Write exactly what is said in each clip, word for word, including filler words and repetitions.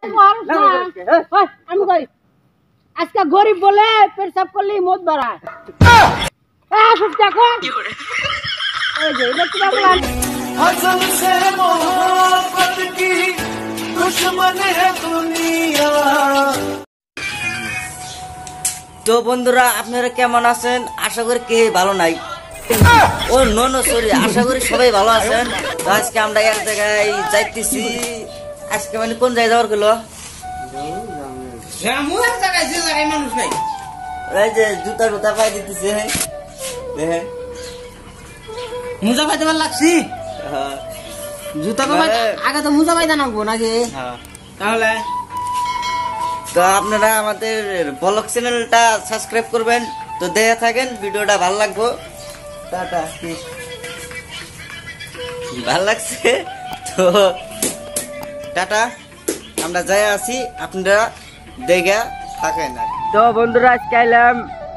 আমি কই আজকে গরিব বলে পেশাব করলি মদ বাড়ায় তো বন্ধুরা আপনারা কেমন আছেন? আশা করি কে ভালো নাই। ও নো নো সরি, আশা করি সবাই ভালো আছেন। তো আজকে আমরা এক জায়গায় যাইতেছি। আজকে মানে কোন জায়গায় যাওয়ার গেল? এই যে জুতা টুতা পাই দিতেছে, মুজা পাইতে ভালো লাগছি। জুতা তো আগে তো মুজা পাইতে নাকবো নাকি? তাহলে তো আপনারা আমাদের ব্লগ চ্যানেলটা সাবস্ক্রাইব করবেন। তো দেখে থাকেন, ভিডিওটা ভালো লাগবো। টাটা। ভালো লাগছে তো টাটা, আমরা যাই আছি, আপনারা দেখে থাকেন। তো বন্ধুরা আজকে আইলাম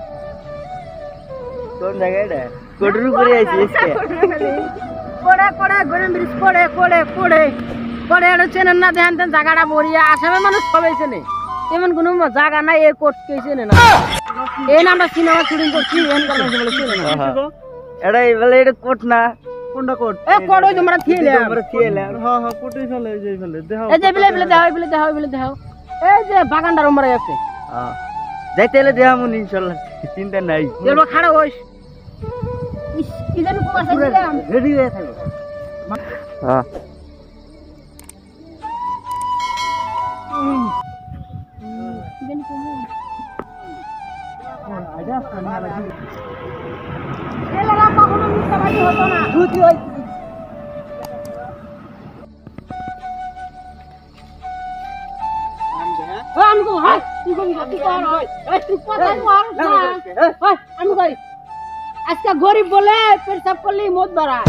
কোন জায়গায় রে? কোডরু করে আইছি আজকে। কোড়ে কোড়ে গরম ব্রিজ কোড়ে কোড়ে কোড়ে কোড়ে আর চেনেন না, দেখেন দেন জায়গাটা বড়িয়া আসামের মানুষ সবাই চেনে, এমন কোনো জায়গা নাই এ কোট কে চেনে না। এই নামটা সিনেমা শুটিং করছি এন কারণে বলে চেনে না। এটা বলে এটা কোট না, কোনটা কোট? এ কোট ওই তোমরা থিয়েলে আমরা থিয়েলে। হ্যাঁ হ্যাঁ কোটই ফেলে এই যে ফেলে দেখাও, এই যে বিলে বিলে দেখাও বিলে দেখাও বিলে দেখাও, এই যে বাগানটার উমরে আছে। হ্যাঁ যাইতে হলে দেখামু ইনশাআল্লাহ, চিন্তা নাই। চলো খাড়া হইস, কি জানি কোন আছে রেডি হয়ে থাকো। হ্যাঁ আজকে গরিব বলে পেশাব করলি মদ বাড়ায়।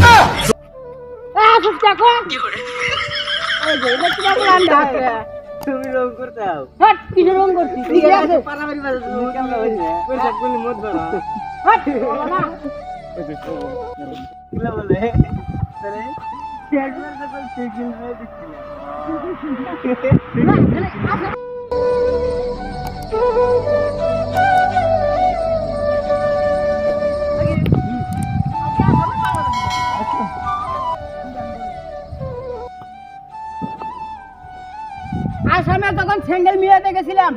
তুমি রং করতে আও? হট কিসে রং করছিস? ঠিক আছে পারাবারি বাজে তুমি কেমন হইছে? পেশাব করলি মদ বাড়া। হট বলো না কিলা বলে আরে চেয়ারম্যান যখন সাইকেল নিয়ে দিছিল। আসামে তখন সিঙ্গেল মিয়াতে গেছিলাম।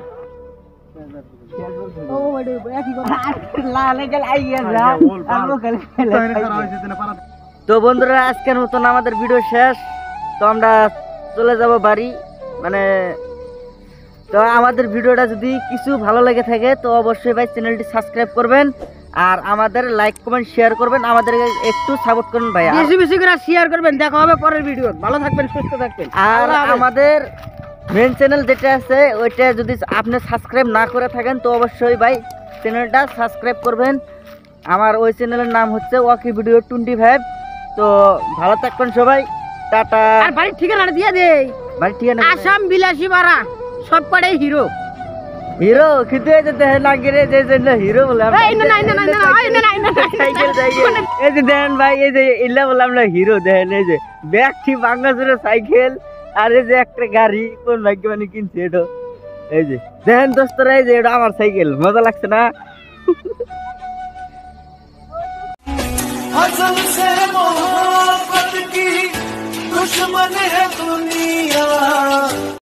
তো বন্ধুরা আজকের মতন আমাদের ভিডিও শেষ। তো আমরা চলে যাব বাড়ি, মানে তো আমাদের ভিডিওটা যদি কিছু ভালো লেগে থাকে তো অবশ্যই ভাই চ্যানেলটি সাবস্ক্রাইব করবেন, আর আমাদের লাইক কমেন্ট শেয়ার করবেন, আমাদের একটু সাপোর্ট করুন ভাই, বেশি বেশি করে শেয়ার করবেন। দেখা হবে পরের ভিডিও, ভালো থাকবেন সুস্থ থাকবেন। আর আমাদের মেন চ্যানেল যেটা আছে ওইটা যদি আপনি সাবস্ক্রাইব না করে থাকেন তো অবশ্যই ভাই চ্যানেলটা সাবস্ক্রাইব করবেন। আমার ওই চ্যানেলের নাম হচ্ছে ওয়াকি ভিডিও টোয়েন্টি ফাইভ। তো ভালো থাকবেন সবাই, টাটা। আর বাড়ির ঠিকানাটা দিয়ে দেই। বাড়ির ঠিকানা আসাম বিলাসী পাড়া, সব কটাই হিরো। হিরো কিন্তু এই যে দেখেন আগে যে যে হিরো বলে এই না না না না না এই না না না সাইকেল সাইকেল এই যে দেখেন ভাই, এই যে ইল্লা বলে আমরা হিরো। দেখেন এই যে ব্যাগটি বাঙ্গাসুরের সাইকেল, আর এই যে একটা গাড়ি কোন ভাগ্যবানী কিনছে এটা। এই যে দেখেন দোস্তরা, এই যে এটা আমার সাইকেল, মজা লাগছে না? अज़ल से मोहब्बत की दुश्मन है दुनिया।